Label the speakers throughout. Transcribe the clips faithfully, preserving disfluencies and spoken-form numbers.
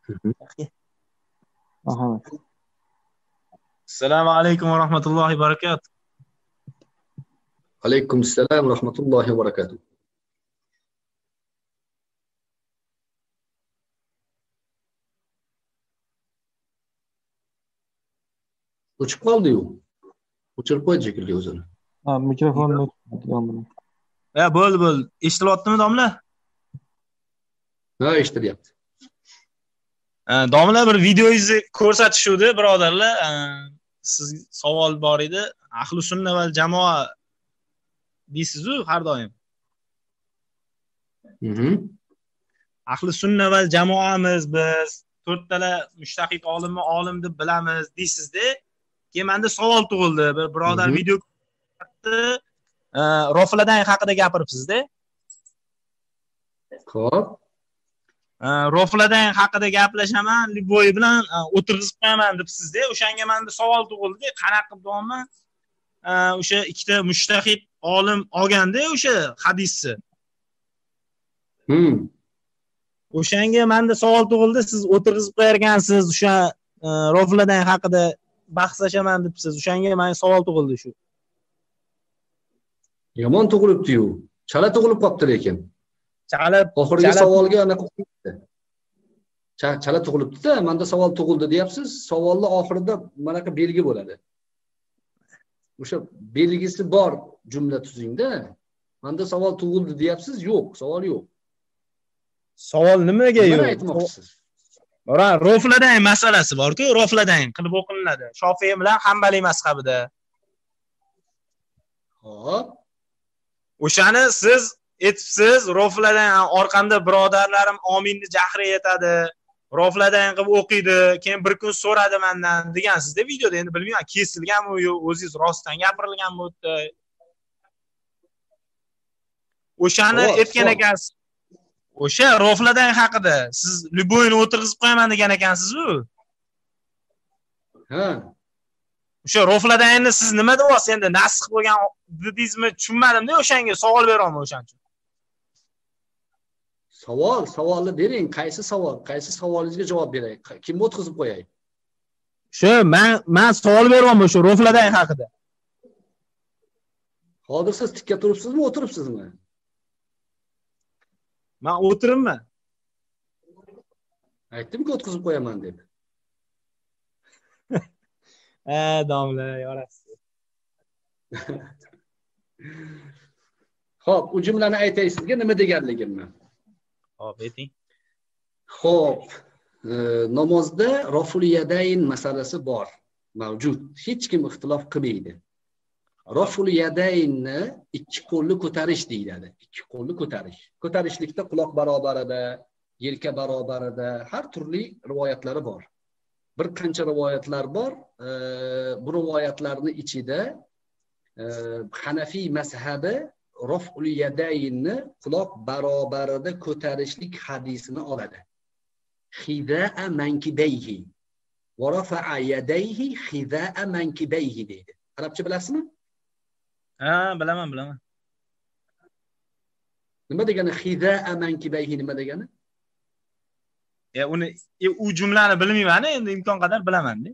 Speaker 1: Assalomu alaykum va rahmatullohi va barakatuh.
Speaker 2: Alaykum assalom va rahmatullohi va barakatuh. O'chib qoldi-yu. O'chirib qo'ydi shekilli o'zini.
Speaker 3: Ha, mikrofonni o'chirdim.
Speaker 1: Ha, bo'ldi, bo'ldi. Eshitilyaptimi, domla?
Speaker 2: Ha, eshitilyapti.
Speaker 1: Domla bir videoingizni ko'rsatishuvdi, birodarlar. Siz savol bor edi. Ahli sunna va jamoa deysiz-ku har doim.
Speaker 2: Mhm.
Speaker 1: Ahli sunna va jamoamiz biz to'rttala mushtahid olimni olim deb bilamiz deysiz-da. Keyin menda savol tug'ildi. Bir birodar video ko'rsatdi. Rofladan haqida gapiribsiz-da.
Speaker 2: Xo'p.
Speaker 1: Rofladan haqida gaplashaman, Liboy bilan o'tirg'izib qo'yaman debsiz-da. O'shanga menda savol tug'ildi. Qanaqa qilib bo'lma? O'sha ikkita mushtahid olim olganda o'sha hadisni.
Speaker 2: Hmm.
Speaker 1: O'shanga menda savol tug'ildi. Siz o'tirg'izib qo'yarkansiz, o'sha Rofladan haqida bahslashaman debsiz. O'shanga menga savol tug'ildi shu.
Speaker 2: Yomon tug'ilibdi-yu. Chala tug'ilib qopti lekin.
Speaker 1: Chala
Speaker 2: oxirgi savolga anaqa qilibdi. Chala tug'ilibdi-da, menda savol tug'ildi deyapsiz. Savolning oxirida manaqa belgi bo'ladi. O'sha belgisi bor jumla tuzingda. Menda savol tug'ildi deyapsiz, yo'q, savol yo'q.
Speaker 1: Savol nimaga yo'q?
Speaker 2: Nima aytmoqchisiz?
Speaker 1: Mana Rofladan masalasi bor-ku, Rofladan qilib o'qilinadi. Shofiy bilan Hanbaliy mazhabida.
Speaker 2: Xo'p.
Speaker 1: O'shani siz aytibsiz, Rofladan orqamda birodarlarim ominni jahri aytadi. Rofladan qilib o'qiydi, keyin bir kun so'radi mendan degansizda videoda. Endi bilmayman, kesilganmi yo'q, o'zingiz rostdan gapirilganmi o'tdi. O'shani aytgan ekansiz. O'sha Rofladan haqida siz Liboyni o'tirg'izib qo'yaman degan ekansiz-ku.
Speaker 2: Ha.
Speaker 1: O'sha Rofladanni siz nima deyapsiz endi? Nasx bo'lgan dedingizmi? Tushunmadim-da, o'shanga savol beraman o'shan uchun.
Speaker 2: Savol, savolni bering. Qaysi savol? Qaysi savolingizga javob beray? Kimni o'tkazib qo'yay?
Speaker 1: Shu men men savol beraman o'sha Rofladan haqida.
Speaker 2: Hozir siz tikka turibsizmi, o'tiribsizmi?
Speaker 1: Men o'tiribman.
Speaker 2: Aytdim-ku o'tkazib qo'yaman deb.
Speaker 1: Ha, domla, yorasiz.
Speaker 2: Xo'p, u jumlani aytay sizga nima deganligimni.
Speaker 1: Xo'p, ayting.
Speaker 2: Xo'p, namozda raful yadayn masalasi bor, mavjud. Hech kim ixtilof qilmaydi. Raful yadaynni ikki qo'lni ko'tarish deyiladi. Ikki qo'lni ko'tarish. Ko'tarishlikda quloq barobarida, yelka barobarida har turli rivoyatlari bor. Bir qancha rivoyatlar bor. Bu rivoyatlarning ichida Hanafiy mazhabi raful yadaynni quloq barobarida ko'tarishlik hadisini oladi. Xidaa mankibayhi va rafa'a yadayhi xidaa mankibayhi deydi. Arabcha bilasizmi?
Speaker 1: Ha, bilaman, bilaman.
Speaker 2: Nima degani xidaa mankibayhi nima degani?
Speaker 1: Ya uni u jumlani bilmayman, endi imkon qadar bilaman-da.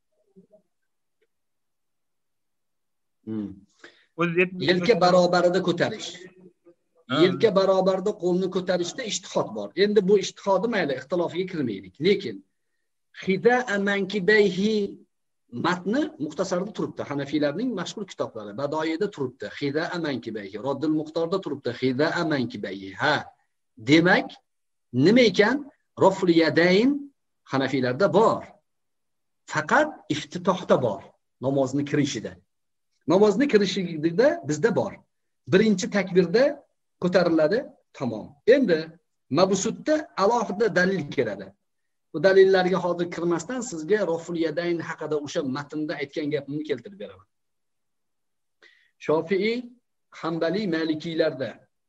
Speaker 2: Hmm. Yelka barobarida ko'tarish. Yelka barobarida qo'lni ko'tarishda ijtihod bor. Endi bu ijtihodi mayli, ixtilofiga kirmaylik. Lekin xidaa mankibayhi matni muxtasarda turibdi. Hanafiylarning mashhur kitoblari, Badoiyda turibdi. Xidaa mankibayhi, Roddul Muxtorda turibdi. Xidaa mankibayhi. Ha. Demak, nima ekan? Raful yadayn Hanafiylarda bor. Faqat iftitohda bor, namozni kirishida. Namozni kirishida bizda bor. Birinchi takbirda ko'tariladi, tamom. Endi mabsutda alohida dalil keladi. Bu dalillarga hozir kirmasdan sizga raful yadayn haqida o'sha matnda aytgan gapimni keltirib beraman. Shofiy, Hanbali, Malikiylarda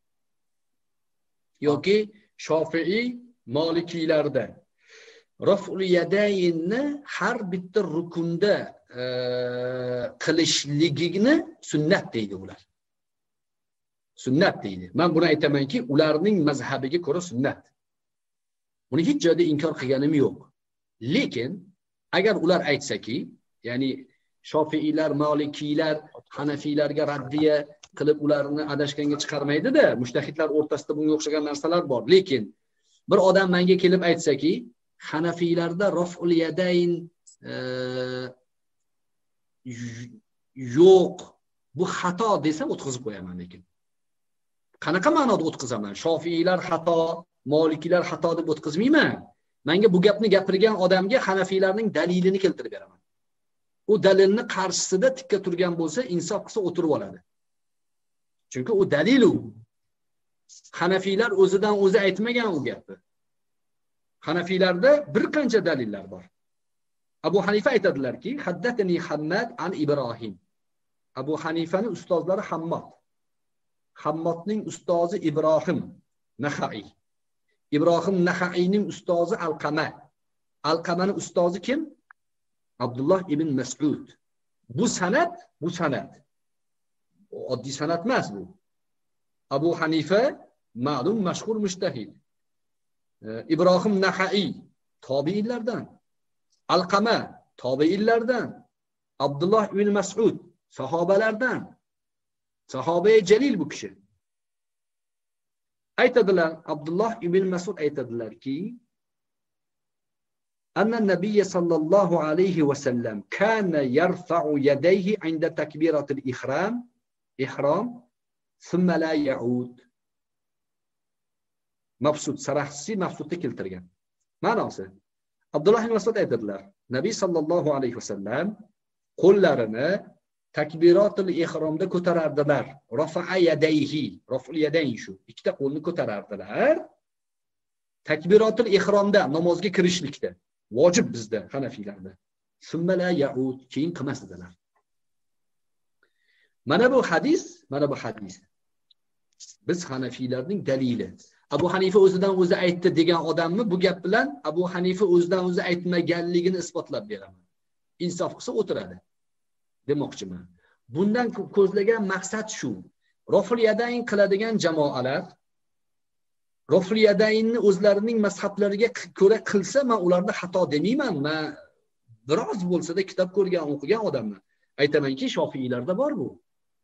Speaker 2: yoki Shofiy, Malikiylarda raful yadaynni har bitta rukunda qilishligini sunnat deydi ular. Sunnat deydi. Men buni aytamanki, ularning mazhabiga ko'ra sunnat. Buni hech joyda inkor qilganim yo'q. Lekin agar ular aytsaki, ya'ni Shofiiylar, Malikiylar, Hanafiylarga raddiya qilib ularni adashganga chiqarmaydi-da, mushtahidlar o'rtasida bunga o'xshagan narsalar bor. Lekin bir odam menga kelib aytsaki, Hanafiylarda raf'ul yadayn e, yo'q, bu xato desa o'tkazib qo'yaman. Lekin qanaqa ma'noda o'tkazaman? Shofiiylar xato, Malikiylar xato deb o'tkazmayman. Menga bu gapni gapirgan odamga Hanafiylarning dalilini keltirib beraman. U dalilni qarshisida tikka turgan bo'lsa, insof qilsa o'tirib oladi. Chunki u dalil u. Hanafiylar o'zidan o'zi aytmagan u gapni. Hanafiylarda bir qancha dalillar bor. Abu Hanifa aytadilarki, haddatani Hammad an Ibrohim. Abu Hanifaning ustozlari Hammad. Hammadning ustozi Ibrohim Naxai. Ibrohim Naxaining ustozi Alqama. Alqamaning ustozi kim? Abdullah ibn Mas'ud. Bu sanad, bu sanad. Oddiy sanad emas bu. Abu Hanifa ma'lum mashhur mushtahid. Ibrohim Naxai tobiinlardan. Alqama tobiinlardan. Abdullah ibn Mas'ud sahobalardan. Sahobai jalil bu kishi. Aytadilar, Abdullah ibn Mas'ud aytadilarki, anna nabiy sallallohu alayhi va sallam kana yarfa'u yadayhi 'inda takbiratil ihram, ihram, thumma la ya'ud. Mabsud sarahsi mabsudda keltirgan. Ma'nosi, Abdullah ibn Mas'ud aytadilar, Nabiy sallallohu alayhi va sallam qo'llarini takbiratul ihromda ko'tarardilar. Rafa'a yadayhi, raf'ul yadayn shu. Ikkita qo'lni ko'tarardilar. Takbiratul ihromda, namozga kirishlikda. Vojib bizda, Hanafiylarda. Summa la ya'ud, keyin qilmasdilar. Mana bu hadis, mana bu hadis. Biz Hanafiylarning dalili. Abu Hanifa o'zidan o'zi aytdi degan odamni bu gap bilan Abu Hanifa o'zidan o'zi aytmaganligini isbotlab beraman. Insof qilsa o'tiradi. Demoqchiman. Bundan ko'zlagan maqsad shu. Raful yadayn qiladigan jamoalar Raful yadaynni o'zlarining mazhablariga ko'ra qilsa, men ularni xato demayman. Men biroz bo'lsa-da kitob ko'rgan, o'qigan odamman. Aytamanki, Shofiiylarda bor bu.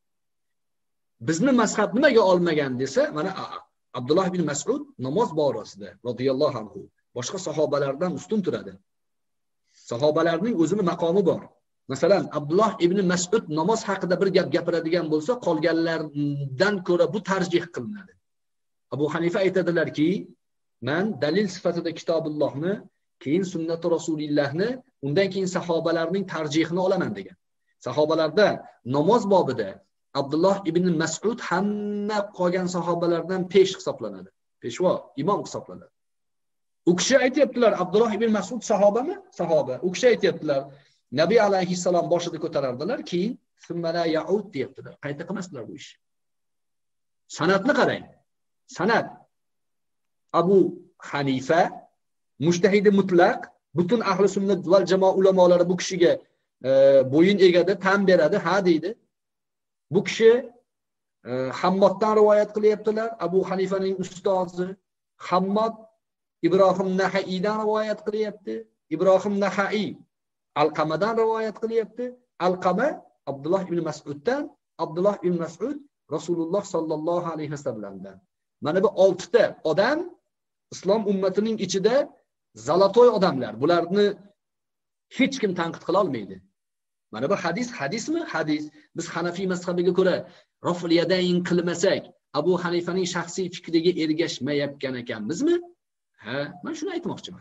Speaker 2: Bizni mazhab nimaga olmagan desa, mana Abdullah ibn Mas'ud namoz borasida radhiyallohu anhu boshqa sahobalardan ustun turadi. Sahobalarning o'zining maqomi bor. Masalan, Abdullah ibn Mas'ud namoz haqida bir gap gapiradigan bo'lsa, qolganlardan ko'ra bu tarjih qilinadi. Abu Hanifa aytadilarki, men dalil sifatida kitobullohni, keyin sunnat Rasulillahni, undan keyin sahobalarning tarjihini olaman degan. Sahobalarda namoz bobida Abdullah ibn Mas'ud hamma qolgan sahobalardan pesh hisoblanadi. Peshvo, imom hisoblanadi. U kishi aytibdilar, Abdullah ibn Mas'ud sahobami? Sahoba. U kishi aytibdilar, Nabiy alayhissalom boshida ko'tarardilar, keyin summa la ya'ud deyaptilar. Qayta qilmasdilar bu ish. Sanatni qarang. Sanat Abu Hanifa mushtahidi mutlaq, butun ahli sunnat val jamoa ulamolari bu kishiga e, bo'yin egadi, tan beradi, ha deydi. Bu kishi e, Hammaddan rivoyat qilyaptilar. Abu Hanifaning ustozi Hammad Ibrohim Naxaidan rivoyat qilyapti. Ibrohim Naxai Alqamadan rivoyat qilyapti. Alqama Abdullah ibn Mas'uddan, Abdullah ibn Mas'ud Rasululloh sallallohu alayhi vasallamdan. Mana bu oltita odam islom ummatining ichida zalatoy odamlar. Bularni hech kim tanqid qila olmaydi. Mana bu hadis, hadismi? Hadis. Biz Hanafiy mazhabiga ko'ra raful yadayn qilmasak, Abu Hanifaning shaxsiy fikriga ergashmayotgan ekanmizmi? Ha, men shuni aytmoqchiman.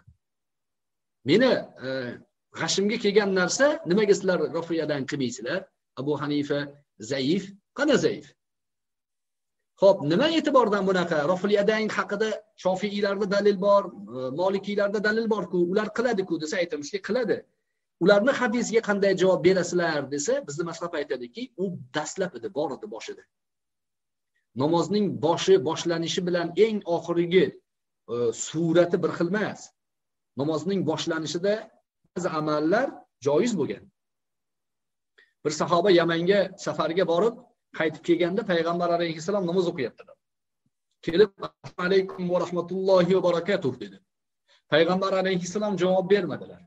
Speaker 2: Meni e, g'ashimga kelgan narsa, nimaga sizlar raful yadayn qilmaysizlar? Abu Hanifa zaif, qana zaif. Xo'p, nima e'tibordan bunaqa raful yadayn haqida Shofiiylarda dalil bor, Malikiylarda dalil bor-ku, ular qiladi-ku desa aytamizki, qiladi. Ularni hadisga qanday javob berasizlar desa, bizni mazhab aytadiki, u dastlab edi, bor edi boshida. Namozning boshi boshlanishi bilan eng oxirgi e, surati bir xil emas. Namozning boshlanishida ba'zi amallar joiz bo'lgan. Bir sahoba Yamanga safarga borib, qaytib kelganda payg'ambar alayhisalom namoz o'qiyaptilar. Kelib, "Alaykum va rahmatullohi va barakatuh" dedi. Payg'ambar alayhissalom javob bermadilar.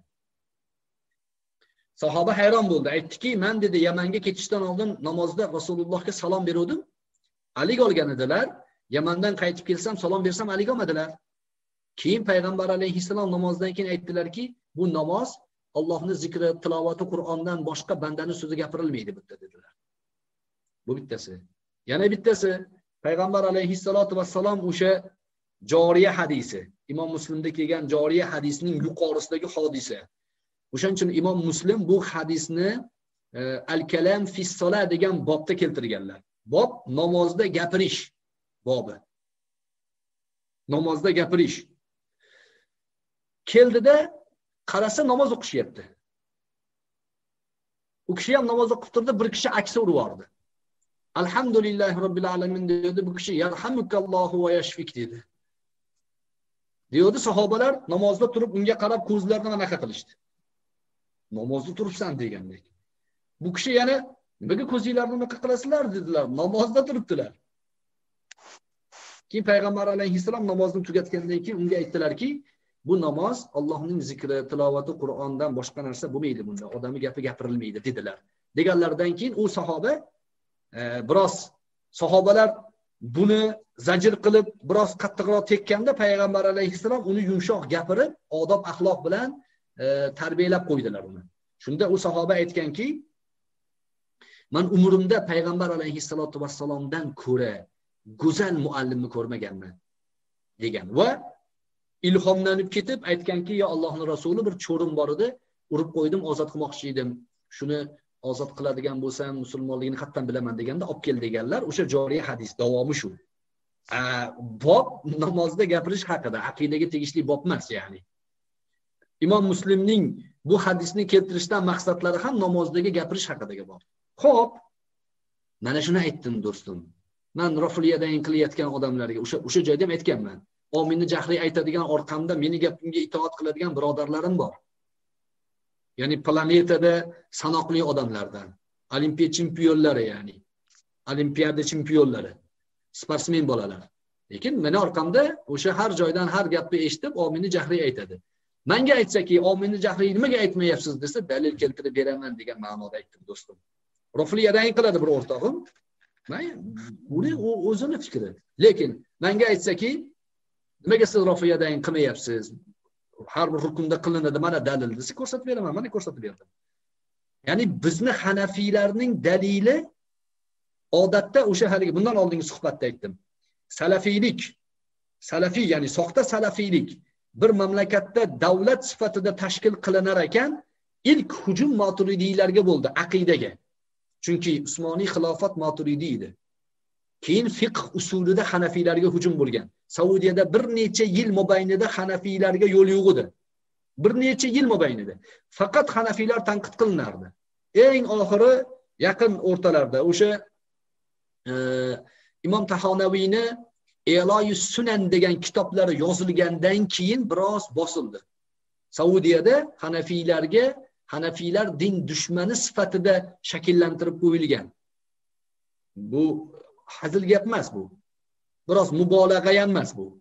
Speaker 2: Sahoba hayron bo'ldi. Aytdiki, men dedi Yamanga ketishdan oldin namozda Rasulullohga salom berdim. Alik olgan edilar. Yamandan qaytib kelsam salom bersam alik olmadilar. Keyin payg'ambar alayhissalom namozdan keyin aytdilarki, bu namoz Allohning zikri, tilovati, Qur'ondan boshqa bandaning so'zi gapirilmaydi bitta dedilar. Bu bittasi. Yana bittasi payg'ambar alayhissalatu vassalom o'sha joriya hadisi, Imom Muslimda kelgan joriya hadisining yuqorisidagi hodisa. O'shaning uchun Imom Muslim bu hadisni e, al-kalam fi sola degan bobda keltirganlar. Bob namozda gapirish bobi. Namozda gapirish. Keldida qarasa namoz o'qishyapti. U kishi ham namoz o'qib turdi, bir kishi aksi urib yordi. Alhamdulillahi robbil alamin dedi, bu kishi yarhamukallohu va yashfik dedi. Diyordi sahobalar namozda turib unga qarab ko'zlarini anaqa qilishdi. Namozda turibsan degandek. Bu kishi yana nimaga ko'zinglarni anaqa qilasizlar dedilar. Namozda turibdilar. Keyin payg'ambar alayhissalom namozni tugatgandan keyin unga aytdilarki, bu namoz Allohning zikri, tilovati, Qur'ondan boshqa narsa bo'lmaydi bunda. Odamning gapi gapirilmaydi dedilar. Deganlardan keyin u sahoba e, biroz sahobalar buni zajir qilib biroz qattiqroq tekkanda payg'ambar alayhissalom uni yumshoq gapirib, odob axloq bilan e, tarbiyalab qo'ydilar uni. Shunda u sahoba aytganki, men umrimda payg'ambar alayhissalatu vassalomdan ko'ra go'zal muallimni ko'rmaganman degan va ilhomlanib ketib aytganki, yo Allohning rasuli bir cho'rim bor edi, urib qo'ydim, ozod qilmoqchi edim. Shuni ozod qiladigan bo'lsam, musulmonligini qattan bilaman deganda olib kel deganlar. O'sha joriy hadis davomi shu. Bob namozda gapirish haqida, aqidaga tegishli bob emas, ya'ni. Imom Muslimning bu hadisni keltirishdan maqsadlari ham namozdagi gapirish haqidagi bob. Xo'p, mana shuni aytdim do'stim. Men rafliyadan qilayotgan odamlarga o'sha o'sha joyda ham aytganman. Ominni jahriy aytadigan orqamda meni gapimga itoat qiladigan birodarlarim bor. Ya'ni planetada sanoqli odamlardan, olimpiya chempionlari, ya'ni olimpiada chempionlari, sportsmen bolalar. Lekin meni orqamda o'sha har joydan har gapni eshitib, ominni jahriy aytadi. Menga aytsaki, ominni jahriy nimaga aytmayapsiz desa, dalil keltirib beraman degan ma'noda aytdim do'stim. Rafliyadan qiladi bir o'rtog'im. Men uni o'zini fikri. Lekin menga aytsaki, nimaga siz rafiyadan qilmayapsiz? Har bir rukunda qilinadi, mana dalil desa ko'rsatib beraman, mana ko'rsatib berdim. Ya'ni bizni Hanafiylarning dalili odatda o'sha haligi bundan oldingi suhbatda aytdim. Salafiylik, salafiy ya'ni soxta salafiylik bir mamlakatda davlat sifatida tashkil qilinar ekan, ilk hujum Maturidiylarga bo'ldi, aqidaga. Chunki Usmoniy xilofat Maturidiy edi. Keyin fiqh usulida Hanafiylarga hujum bo'lgan. Saudiyada bir necha yil mobaynida Hanafiylarga yo'l yo'q edi. Bir necha yil mobaynida. Faqat Hanafiylar tanqid qilinardi. Eng oxiri yaqin o'rtalarda o'sha e, Imom Tahonaviyni Eloyus Sunan degan kitoblari yozilgandan keyin biroz bosildi. Saudiyada Hanafiylarga Hanafiylar din dushmani sifatida shakllantirib qo'yilgan. Bu hazil gap emas bu. Biroz mubolag'a ham emas bu.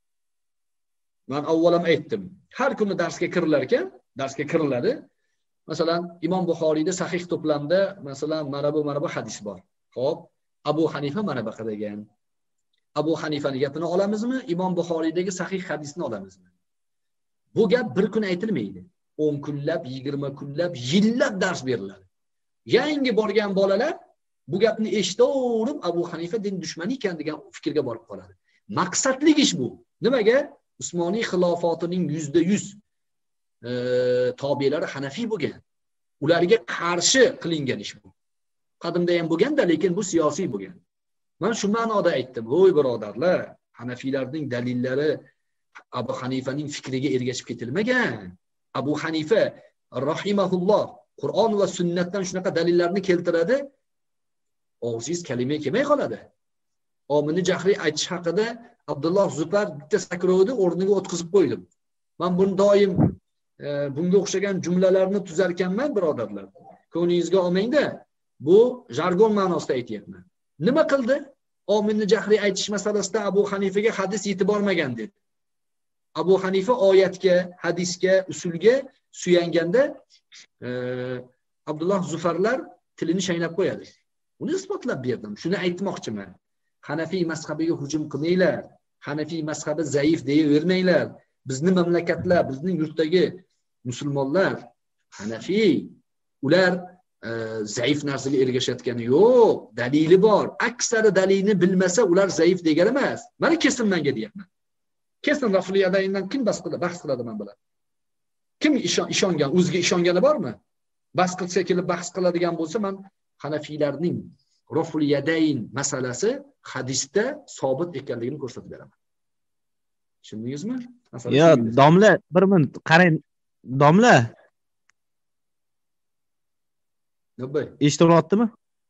Speaker 2: Men avvalam aytdim. Har kuni darsga kirilar ekan, darsga kiriladi. Masalan, Imom Buxoriyda sahih to'plamda masalan mana bu mana bu hadis bor. Xo'p, Abu Hanifa mana bu degan. Abu Hanifaning gapini olamizmi? Imom Buxoriydagi sahih hadisni olamizmi? Bu gap bir kun aytilmaydi. o'n kunlab, yigirma kunlab, yillab dars beriladi. Yangi borgan bolalar bu gapni eshitaverib Abu Hanifa din dushmani ekan degan fikrga borib qoladi. Maqsadli ish bu. Nimaga? Usmoniy xilofotining yuzda yuz e, tobelari Hanafiy bo'lgan. Ularga qarshi qilingan ish bu. Qadimda ham bo'lganda, lekin bu siyosiy bo'lgan. Men shu ma'noda aytdim. Voy birodarlar, Hanafiylarning dalillari Abu Hanifaning fikriga ergashib ketilmagan. Abu Hanifa rahimahulloh Qur'on va sunnatdan shunaqa dalillarni keltiradi. Og'ziz kalima kelmay qoladi. Omini jahriy aytish haqida Abdulloh Zufar bitta sakrovni o'rniga o'tkazib qo'ydim. Men buni doim e, bunga o'xshagan jumlalarni tuzarkanman, birodarlar. Ko'nglingizga olmangda, bu jargon ma'nosida aytyapman. Nima qildi? Omini jahriy aytish masalasida Abu Hanifaga hadis yetib bormagan dedi. Abu Hanifa oyatga, hadisga, usulga suyanganda e, Abdulloh Zufarlar tilini shaynab qo'yadi. Uni isbotlab berdim. Shuni aytmoqchiman. Hanafiy mazhabiga hujum qilmanglar. Hanafiy mazhabi zaif deyavermanglar. Bizning mamlakatlar, bizning yurtdagi musulmonlar Hanafiy, ular e, zaif narsaga ergashayotgani yo'q, dalili bor. Aksari dalilni bilmasa ular zaif degan emas. Mana kesin menga deyapman. Kesin Rafuliyadayndan kim bas qiladi, bahs qiladi men bilan. Kim ishon, ishongan, o'ziga ishongani bormi? Bas qilsa kelib bahs qiladigan bo'lsa, men Hanafiylarning Rafuliyadayn masalasi hadisda sobit ekanligini ko'rsatib beraman. Tushundingizmi?
Speaker 1: Yo, domla, bir minut qarang. Domla.
Speaker 2: Nobay.
Speaker 1: Eshitilyaptimi?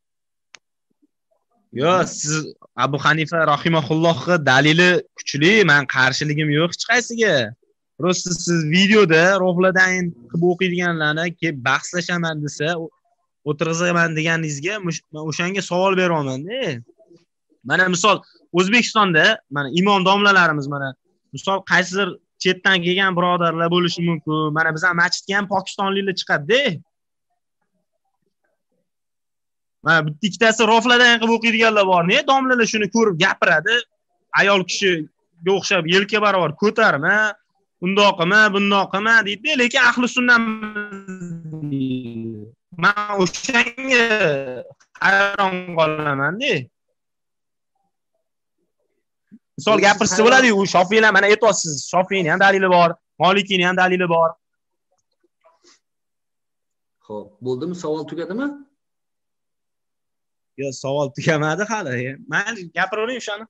Speaker 1: Yo, siz Abu Hanifa rahimahullohga dalili kuchli, men qarshiligim yo'q hech qaysiga. Prosta siz videoda Rafuliyadayn qilib o'qiydiganlarni kelib bahslashaman desa, o'tirg'izaman deganingizga o'shanga savol beryapman-da. Mana misol O'zbekistonda mana imom domlalarimiz mana misol qaysidir chetdan kelgan birodarlar bo'lishi mumkin. Mana bizning masjidga ham pokistonliklar chiqadi-da. Mana bitta ikkitasi Rafuliyadayn qilib o'qiydiganlar bor. Ne domlalar shuni ko'rib gapiradi. Ayol kishiga o'xshab yelka barobar ko'tarma, undoq qilma, bundoq qilma deydi, lekin ahli sunnah men o'shanga hayron qolaman-da. Misol gapirsa bo'ladi-ku, u Shofiylar mana aytasiz, Shofiyning ham dalili bor, Malikiyning ham dalili bor.
Speaker 2: Xo'p, bo'ldimi? Savol tugadimi?
Speaker 1: Yo, savol tugamadi hali. Men gapiravering o'shani.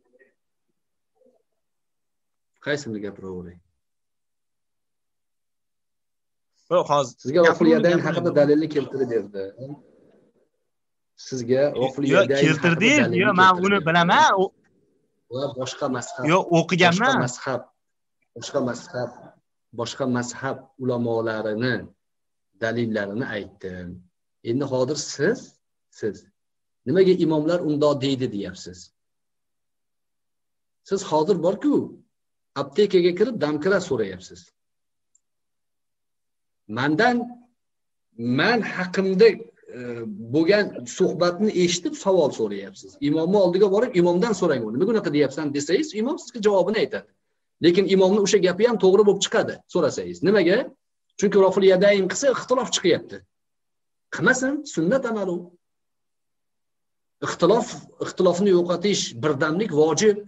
Speaker 2: Qaysini gapiravering?
Speaker 1: Yo'q, hozir
Speaker 2: sizga Rafuliyadayn haqida dalilni keltirib berdi. Sizga Rafuliyadayn
Speaker 1: keltirdi, yo, men uni bilaman.
Speaker 2: Va boshqa mazhab.
Speaker 1: Yo, o'qiganman.
Speaker 2: Boshqa mazhab, boshqa mazhab, boshqa mazhab ulamolarini dalillarini aytdim. Endi hozir siz siz nimaga imomlar undoq deydi deyapsiz? Siz hozir bor-ku, aptekaga kirib damkira so'rayapsiz. Mendan men haqimda bo'lgan suhbatni eshitib savol so'rayapsiz. Imomning oldiga borib imomdan so'rang, nima bunaqa deyapsan desangiz, imom sizga javobini aytadi. Lekin imomning o'sha gapi ham to'g'ri bo'lib chiqadi, so'rasangiz. Nimaga? Chunki Rafuliyadayn qilsa ixtilof chiqyapti. Qilmasin, sunnat amalu. Ixtilof, ixtilofni yo'qotish, birdamlik vojib.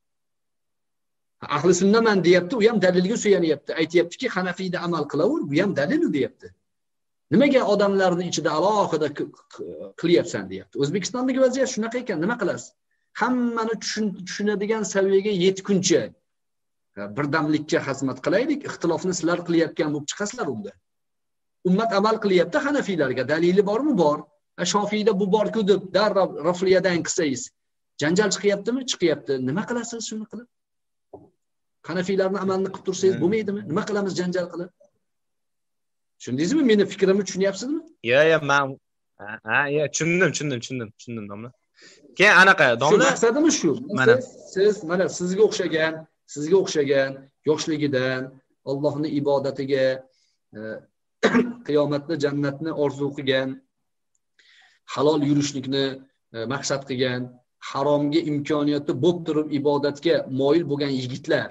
Speaker 2: Ahli sunnaman deyapti, u ham dalilga suyanyapti. Aytayaptiki, Hanafiyda amal qilaver, bu ham dalil deyapti. Nimaga odamlarning ichida alohida qilyapsan deyapti. O'zbekistondagi vaziyat shunaqa ekan, nima qilasiz? Hammani tushunadigan saviyaga yetguncha birdamlikka xizmat qilaylik, ixtilofni sizlar qilyapgan bo'lib chiqasizlar unda. Ummat amal qilyapti Hanafiylarga, dalili bormi? Bor. Shofiyda bu bor-ku deb darrov Rafuliyadayn qilsangiz, janjal chiqyaptimi? Chiqyapti. Nima qilasiz shuni qilib? Hanafiylarning amalini qilib tursangiz bo'lmaydimi? Nima qilamiz janjal qilib? Tushundingizmi? Meni fikrimni tushunyapsizmi?
Speaker 1: Yo, yo, men ha, yo, tushundim, tushundim, tushundim, tushundim, domla. Keyin anaqa, domla.
Speaker 2: Maqsadimiz shu. Mana siz, mana sizga o'xshagan, sizga o'xshagan yoshligidan Allohning ibodatiga, qiyomatni, jannatni orzu qilgan, halol yurishlikni maqsad qilgan, haromga imkoniyati bo'lib turib ibodatga moyil bo'lgan yigitlar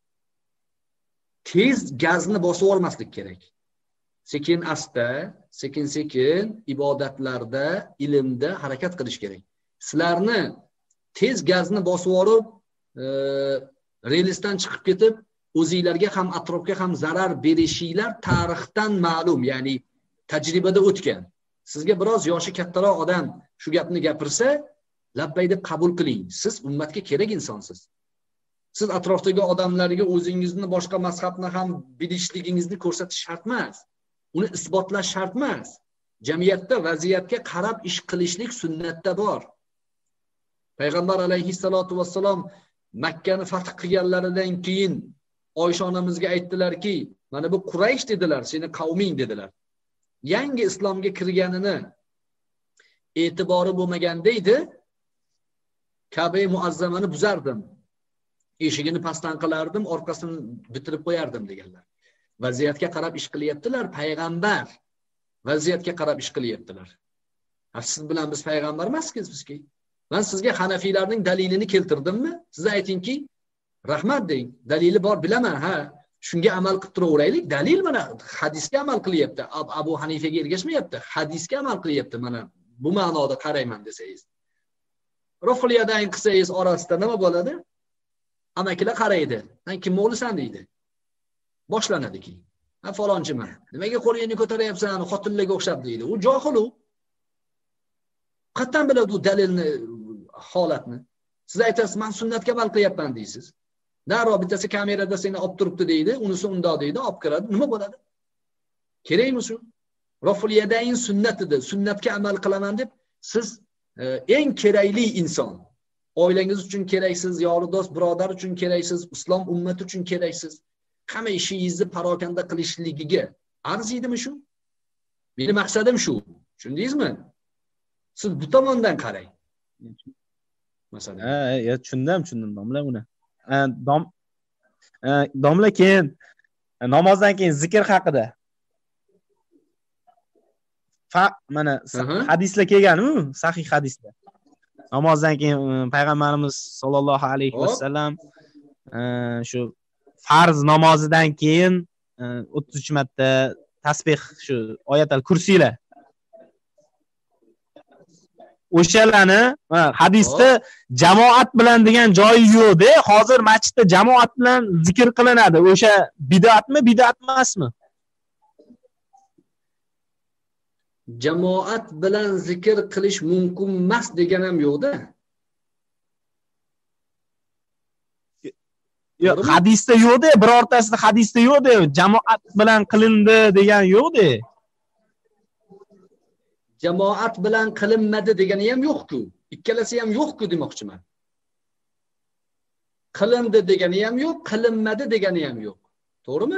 Speaker 2: tez gazni bosib olmaslik kerak. Sekin asta, sekin sekin ibodatlarda, ilmda harakat qilish kerak. Sizlarni tez gazni bosib olib, e, relisdan chiqib ketib, o'zingizlarga ham atrofga ham zarar berishinglar tarixdan ma'lum, ya'ni tajribada o'tgan. Sizga biroz yoshi kattaroq odam shu gapni gapirsa, labbay deb qabul qiling. Siz ummatga kerak insonsiz. Siz atrofdagi odamlarga o'zingizni boshqa mazhabni ham bilishligingizni ko'rsatish shart emas. Uni isbotlash shart emas. Jamiyatda vaziyatga qarab ish qilishlik sunnatda bor. Payg'ambar alayhissalotu vassalom Makkani fath qilganlaridan keyin Oysha onamizga aytdilarki, mana bu Quraysh dedilar, seni qavming dedilar. Yangi islomga kirganini e'tibori bo'lmaganda edi, Ka'ba-i muazzamani buzardim. eshigini pastdan qilardim, orqasini bitirib qo'yardim deganlar. Vaziyatga qarab ish qilyaptilar, payg'ambar vaziyatga qarab ish qilyaptilar. Siz bilan biz payg'ambar emaskiz bizki. Men sizga Hanafiylarning dalilini keltirdimmi? Siz aytingki, rahmat deng, dalili bor bilaman, ha. Shunga amal qilib turaveraylik. Dalil mana hadisga amal qilyapti. Abu Hanifaga ergashmayapti, hadisga amal qilyapti. Mana bu ma'noda qarayman desangiz. Raful yadayn qilsangiz orasida nima bo'ladi? Amakilar qaraydi. Sen kim bo'lasan deydi. Boshlanadiki. Ha falonchiman. Nimaga qo'lingni ko'taryapsan? Xotinlarga o'xshab deydi. U johil u. Qattan biladi u dalilni, holatni. Siz aytasiz, men sunnatga amal qilyapman deysiz. Darrov bittasi kamerada seni olib turibdi deydi, unisi undoq deydi, olib kiradi. Nima bo'ladi? Kerakmi shu? Raful yadayn sunnatidir. Sunnatga amal qilaman deb siz e, eng kerakli inson. Oilangiz uchun keraksiz, yori do'st, birodar uchun keraksiz, islom ummati uchun keraksiz. Hamma ishingizni parokanda qilishligiga arziydimi shu? Meni maqsadim shu. Tushundingizmi? Siz bu tomondan qarang. Masalan.
Speaker 1: Ha, ya tushundim, tushundim domla uni. Dom domla keyin namozdan keyin zikr haqida. Fa mana hadislar kelganmi? Sahih hadislar. Namozdan keyin payg'ambarimiz sollallohu alayhi vasallam shu farz namozidan keyin o'ttiz uch marta tasbih shu oyatal kursiylar. O'shalarni hadisda jamoat bilan degan joyi yo'q-da. Hozir masjidda jamoat bilan zikr qilinadi. O'sha bid'atmi, bid'at emasmi?
Speaker 2: Jamoat bilan zikr qilish mumkin emas degan ham yo'q-da.
Speaker 1: Yo'q, hadisda yo'q-da, birortasida hadisda yo'q-da. Jamoat bilan qilindi degan yo'q-da.
Speaker 2: Jamoat bilan qilinmadi degani ham yo'q-ku. Ikkalasi ham yo'q-ku demoqchiman. Qilindi degani ham yo'q, qilinmadi degani ham yo'q. To'g'rimi?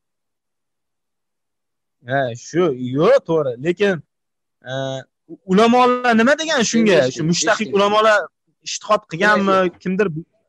Speaker 1: Ha, shu yo'q, to'g'ri. Lekin ulamolar nima degan shunga? Shu mushtahid ulamolar ijtihod qilganmi, kimdir?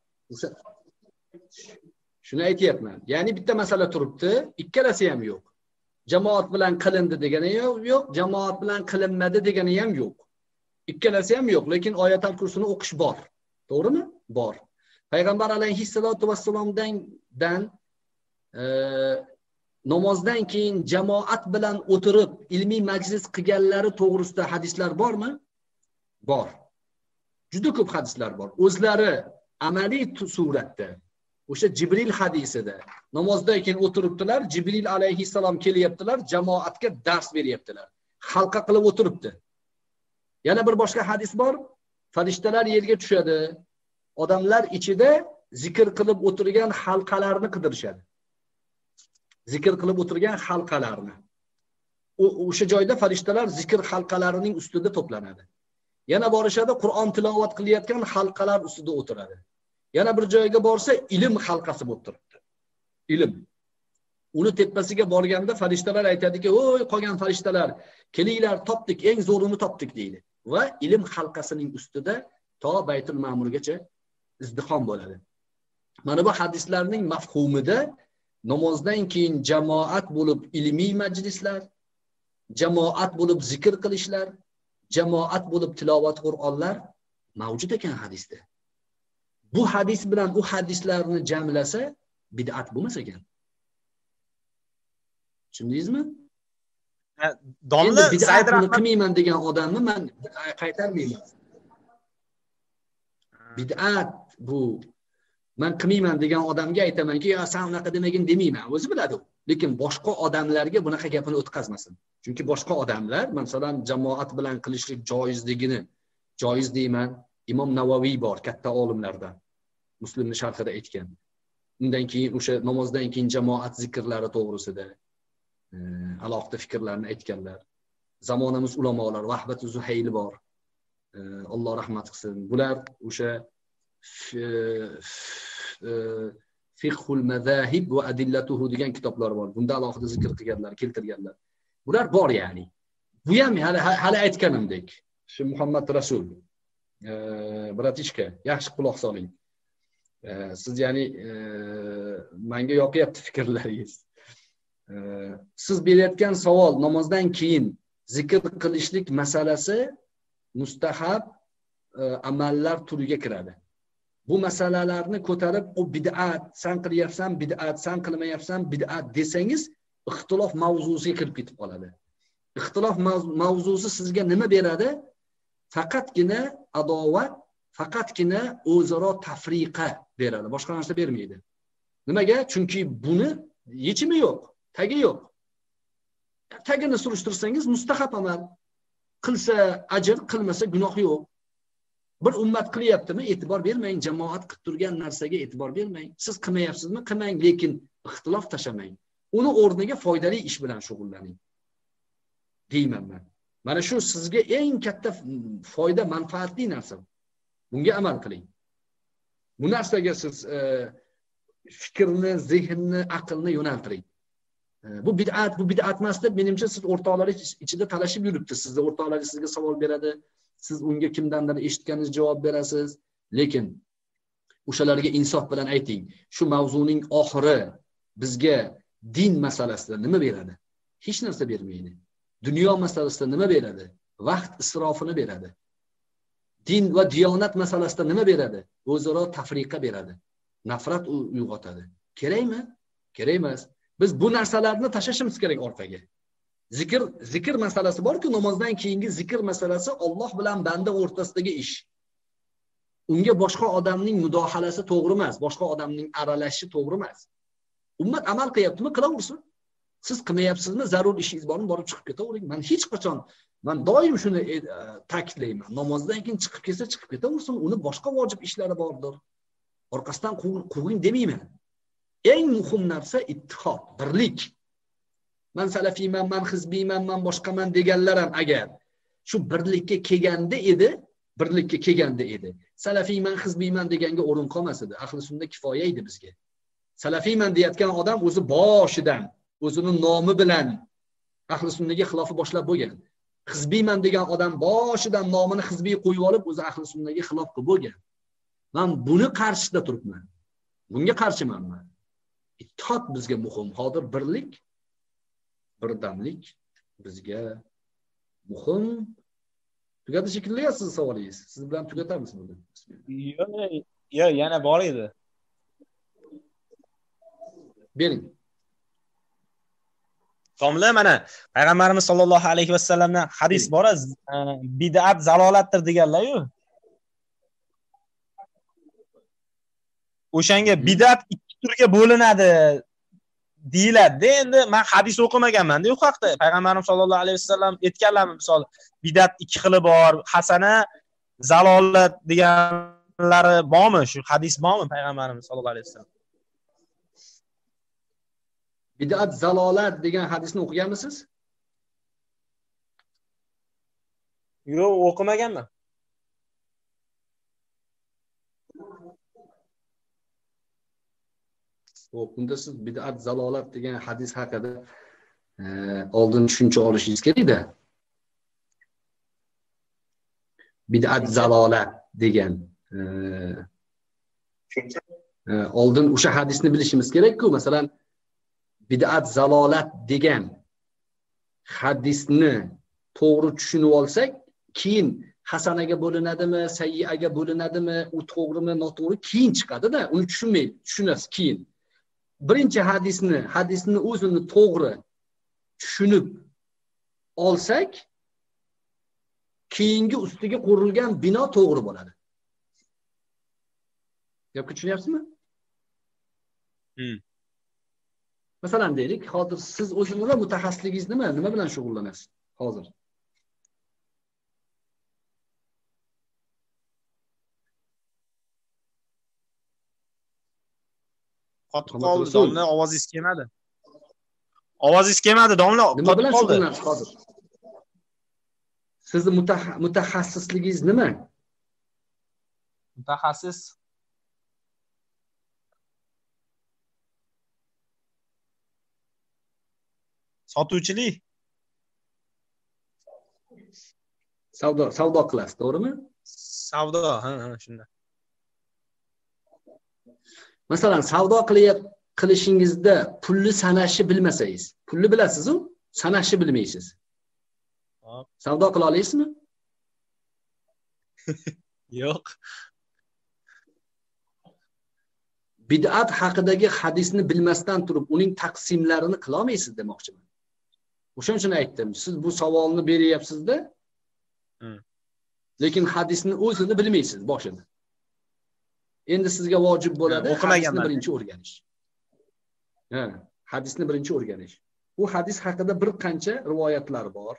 Speaker 2: Shuni aytayapman. Ya'ni bitta masala turibdi, ikkalasi ham yo'q. Jamoat bilan qilindi degani yo'q, jamoat bilan qilinmadi degani ham yo'q. Ikkalasi ham yo'q, lekin oyatul kursini o'qish bor. To'g'rimi? Bor. Payg'ambar alayhissalatu vassalomdan dan e, namozdan keyin jamoat bilan o'tirib ilmiy majlis qilganlari to'g'risida hadislar bormi? Bor. Juda ko'p hadislar bor. O'zlari amaliy suratda o'sha Jibril hadisida namozdan keyin o'tiribdilar, Jibril alayhissalom kelyaptilar, jamoatga dars beryaptilar. Halqa qilib o'tiribdi. Yana bir boshqa hadis bor. Farishtalar yerga tushadi. Odamlar ichida zikr qilib o'tirgan halqalarni qidirishadi. Zikr qilib o'tirgan halqalarni. O'sha joyda farishtalar zikr halqalarining ustida to'planadi. Yana borishadi, Qur'on tilovat qilayotgan halqalar ustida o'tiradi. Yana bir joyga borsa, ilm halqasi bo'lib turibdi. Ilm. Uni tepasiga borganda farishtalar aytadiki, "Voy, qolgan farishtalar, kelinglar, topdik, eng zo'rini topdik" deydi. Va ilm halqasining ustida to Baytul Ma'murgacha izdihom bo'ladi. Mana bu hadislarning mafhumida namozdan keyin jamoat bo'lib ilmiy majlislar, jamoat bo'lib zikr qilishlar, jamoat bo'lib tilovat Qur'onlar mavjud ekan hadisda. Bu hadis bilan u hadislarni jamlasa bid'at bo'lmas ekan. Tushundingizmi?
Speaker 1: Domla Said
Speaker 2: Rahmat qilmayman degan odamni men qaytarmayman. Bid'at bu. Men qilmayman degan odamga aytamanki, "Ya, sen unaqa demagin" demayman. O'zi biladi. Lekin boshqa odamlarga bunaqa gapini o'tkazmasin. Chunki boshqa odamlar, masalan, jamoat bilan qilishlik joizligini joiz deyman. Imom Navoiy bor, katta olimlardan. Muslimning sharhida aytgan. Undan keyin o'sha namozdan keyin jamoat zikrlari to'g'risida e, alohida fikrlarni aytganlar. Zamonamiz ulamolar, Vahbat Zuhayli bor. E, Alloh rahmat qilsin. Bular o'sha Fiqhul Mazahib va Adillatuhu degan kitoblar bor. Bunda alohida zikr qilganlar, keltirganlar. Bular bor ya'ni. Bu ham hali hali aytganimdek. Shu Muhammad Rasul Bratishka, yaxshi quloq soling. siz ya'ni menga yoqyapti fikrlaringiz. Siz berayotgan savol namozdan keyin zikr qilishlik masalasi mustahab amallar turiga kiradi. Bu masalalarni ko'tarib, u bid'at, sen qilyapsan bid'at, sen qilmayapsan bid'at desangiz, ixtilof mavzusiga kirib ketib qoladi. Ixtilof mavzusi sizga nima beradi? Faqatgina adovat, faqatgina o'zaro tafriqa beradi. Boshqa narsa bermaydi. Nimaga? Chunki buni yechimi yo'q, tagi yo'q. Tagini surishtirsangiz mustahab amal. Qilsa ajr, qilmasa gunoh yo'q. Bir ummat qilyaptimi, e'tibor bermang. Jamoat qilib turgan narsaga e'tibor bermang. Siz qilmayapsizmi, qilmang, lekin ixtilof tashamang. Uni o'rniga foydali ish bilan shug'ullaning. Deyman men. Mana shu sizga eng katta foyda, manfaatli narsa. Bunga amal qiling. Bu narsaga siz e, fikrni, zehnni, aqlni yo'naltiring. E, bu bid'at, bu bid'at emas deb menimcha siz o'rtoqlaringiz ichida talashib yuribsiz. Sizni o'rtoqlaringiz sizga savol beradi. Siz unga kimdandir eshitganingiz javob berasiz. Lekin o'shalarga insof bilan ayting. Shu mavzuning oxiri bizga din masalasida nima beradi? Hech narsa bermaydi. Dunyo masalasida nima beradi? Vaqt isrofini beradi. Din va diyonat masalasida nima beradi? O'zaro tafriqa beradi. Nafrat uyg'otadi. Kerakmi? Kerak emas. Biz bu narsalarni tashashimiz kerak orqaga. Zikr zikr masalasi bor-ku, namozdan keyingi zikr masalasi Alloh bilan banda o'rtasidagi ish. Unga boshqa odamning mudohalasi to'g'ri emas, boshqa odamning aralashishi to'g'ri emas. Ummat amal qilyaptimi, qilaversin. Siz qilmayapsizmi, zarur ishingiz bormi, borib chiqib ketavering. Men hech qachon, men doim shuni e, ta'kidlayman. Namozdan keyin chiqib ketsa, chiqib ketaversin, uni boshqa vojib ishlari bordir. Orqasidan quving demayman. Eng muhim narsa ittihod, birlik. Men salafiyman, men hizbiyman, men boshqaman deganlar ham agar shu birlikka kelganda edi, birlikka kelganda edi. Salafiyman, hizbiyman deganga o'rin qolmas edi. Ahli sunna kifoya edi bizga. Salafiyman deyotgan odam o'zi boshidan, o'zining nomi bilan ahli sunnaga xilofi boshlab bo'lgan. Hizbiyman degan odam boshidan nomini hizbiy qo'yib olib, o'zi ahli sunnaga xilof qilib bo'lgan. Men buni qarshisida turibman. Bunga qarshiman men. Ittihod bizga muhim. Hozir birlik, birdamlik bizga muhim. Tugadi shekilli siz savolingiz. Siz bilan tugatamiz buni.
Speaker 1: Yo'q, yo'q, yana bor edi.
Speaker 2: Bering.
Speaker 1: Tomla mana Payg'ambarimiz sollallohu alayhi vasallamdan hadis bor, bid'at zalolatdir deganlar-ku. O'shanga bid'at ikki turga bo'linadi deyiladi. Endi men hadis o'qimaganman-da u haqda. Payg'ambarimiz sollallohu alayhi vasallam aytganlarmi, misol bid'at ikki xili bor, hasana, zalolat deganlari bormi? Shu hadis bormi Payg'ambarimiz sollallohu alayhi vasallam?
Speaker 2: Bid'at zalolat degan hadisni o'qiganmisiz?
Speaker 1: Yo'q, o'qimaganman.
Speaker 2: Xo'p, unda siz bid'at zalolat degan hadis haqida e, oldin tushuncha olishingiz kerak-da. Bid'at zalolat degan e, e, oldin o'sha hadisni bilishimiz kerak-ku. Masalan, bid'at zalolat degan hadisni to'g'ri tushunib olsak, keyin hasanaga bo'linadimi, sayyiaga bo'linadimi, u to'g'rimi, noto'g'ri keyin chiqadi-da. Uni tushunmaydi, tushunasiz keyin. Birinchi hadisni, hadisni o'zini to'g'ri tushunib olsak, keyingi ustiga qurilgan bino to'g'ri bo'ladi. Gapni tushunyapsizmi?
Speaker 1: Hmm.
Speaker 2: Masalan deylik, hozir siz o'zingiz mutaxassisligingiz nima? Nima bilan shug'ullanasiz hozir?
Speaker 1: Qotib qoldi, domla, ovozingiz kelmadi. Ovozingiz kelmadi, domla,
Speaker 2: nima bilan shug'ullanasiz hozir? Sizni mutaxassisligingiz nima?
Speaker 1: Mutaxassis sotuvchilik.
Speaker 2: Savdo, savdo qilasiz, to'g'rimi?
Speaker 1: Savdo, ha, ha, shunda.
Speaker 2: Masalan, savdo qilishingizda pulni sanashni bilmasangiz, pulni bilasiz-ku, sanashni bilmaysiz. Savdo qila olasizmi?
Speaker 1: Yo'q.
Speaker 2: Bid'at haqidagi hadisni bilmasdan turib, uning taqsimlarini qila olmaysiz demoqchiman. O'shaning uchun aytdim. Siz bu savolni beryapsiz-da. Lekin hadisni o'zini bilmaysiz boshida. Endi sizga vojib bo'ladi hadisni birinchi o'rganish. Ha, hadisni birinchi o'rganish. Bu hadis haqida bir qancha rivoyatlar bor.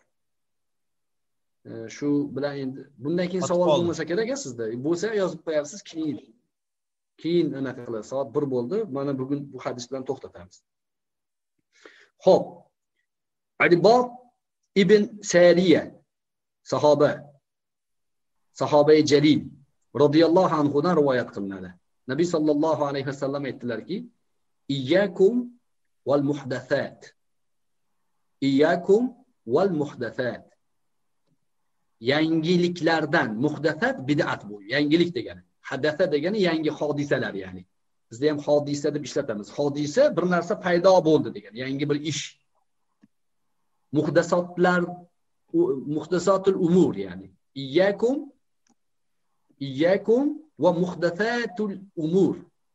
Speaker 2: Shu bilan endi bundan keyin savol bo'lmasa kerak sizda. Bo'lsa yozib qo'yasiz keyin. Keyin anaqa qilasiz. Soat bir bo'ldi. Mana bugun bu hadis bilan to'xtatamiz. Xo'p. Adibot ibn Sariya sahoba sahoba-i jalil radhiyallohu anhu dan rivoyat qilinadi. Nabiy sallallohu alayhi vasallam aytdilarki: "Iyyakum wal muhdathat." Iyyakum wal muhdathat. Yangiliklardan, muhdathat bid'at bu. Yangilik degani. Hadatha degani yangi hodisalar ya'ni. Bizda ham hodisa deb ishlatamiz. Hodisa bir narsa paydo bo'ldi degani, yangi bir ish. Muhdasotlar, muhdasatul umur ya'ni. Iyyakum iyyakum va muhdathatul umur.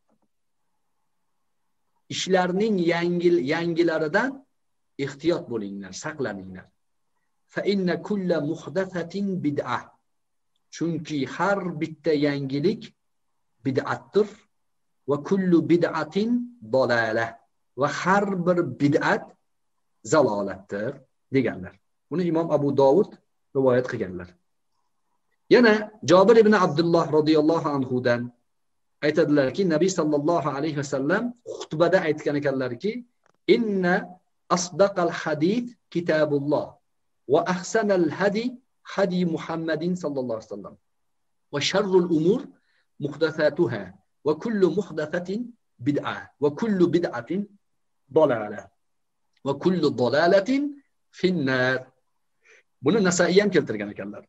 Speaker 2: Ishlarning yangil yangilaridan ehtiyot bo'linglar, saqlaninglar. Fa inna kulla muhdathatin bid'ah. Chunki har bitta yangilik bid'atdir va kullu bid'atin dalalah. Va har bir bid'at zalolatdir deganlar. Buni Imom Abu Dovud rivoyat qilganlar. Yana Jabir ibn Abdullah radhiyallohu anhu dan aytadilarki, Nabiy sallallohu alayhi vasallam xutbada aytgan ekanlarki, inna asdaqal hadith kitabulloh va ahsanal hadi hadi Muhammadin sallallohu alayhi vasallam va sharrul umur muhdathatuha va kullu muhdathatin bid'ah va kullu bid'atin dalalah va kullu dalalatin finnar. Buni Nasa'iy ham keltirgan ekanlar.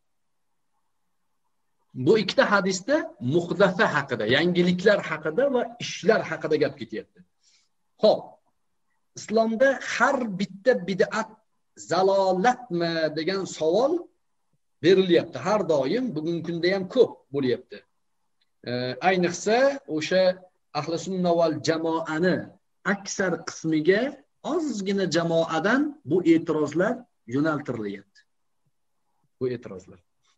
Speaker 2: Bu ikkita hadisda muhdatha haqida, yangiliklar haqida va ishlar haqida gap ketyapti. Xo'p, islomda har bitta bid'at zalolatmi degan savol berilyapti. Har doim, bugungi kunda ham ko'p bo'lyapti. E, ayniqsa o'sha ahli sunna val jamoani aksar qismiga ozgina jamoadan bu e'tirozlar yo'naltirilyapti. Bu e'tirozlar.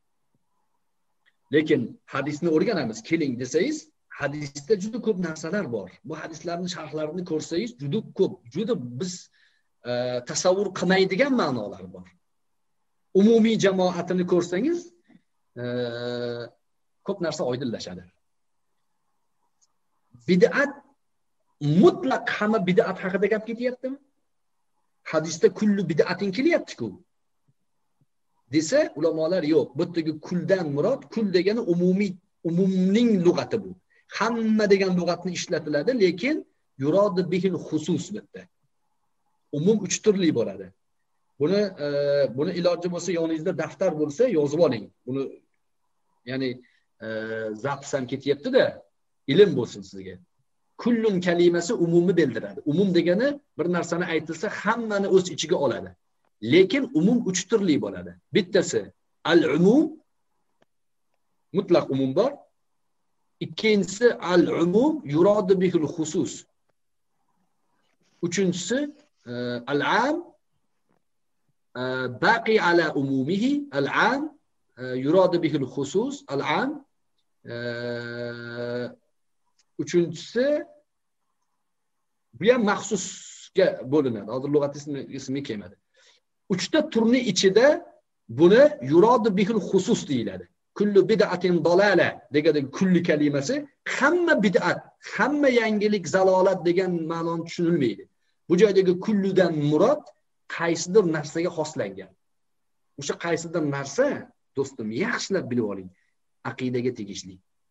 Speaker 2: Lekin hadisni o'rganamiz, keling desangiz, hadisda juda ko'p narsalar bor. Bu hadislarning sharhlarini ko'rsangiz, juda ko'p, juda biz e, tasavvur qilmaydigan ma'nolar bor. Umumiy jamoatini ko'rsangiz, e, ko'p narsa oydinlashadi. Bid'at mutlaq hamma bid'at haqida gap ketyaptimi? Hadisda kullu bid'atin kelyapti-ku. Desa, ulamolar yo'q. Bu yerdagi kuldan murod, kul degani umumiy, umumning lug'ati bu. Hamma degan lug'atni ishlatiladi, lekin yurod bihil xusus bitta. Umum uch turli bo'ladi. Buni e, buni iloji bo'lsa yoningizda daftar bo'lsa yozib oling. Buni ya'ni e, zaps ham ketyapti-da, ilm bo'lsin sizga. Kullun kalimasi umumni bildiradi. Umum degani bir narsani aytilsa hammani o'z ichiga oladi. Lekin umum uch turli bo'ladi. Bittasi al-umum, mutlaq umum bor. Ikkinchisi al-umum yurad bihil xusus. Uchinchisi al-am baqi ala umumihi, al-am yurad bihil xusus, al-am. Uchinchisi bu ham maxsusga bo'linadi. Hozir lug'at ismi ismi kelmadi. Uchta turni ichida buni yurod bihil xusus deyiladi. Kullu bid'atin dalala degani kulli kalimasi hamma bid'at, hamma yangilik zalolat degan ma'noni tushunilmaydi. Bu joydagi kulludan murod qaysidir narsaga xoslangan. O'sha qaysidir narsa, do'stim, yaxshilab bilib oling, aqidaga tegishli.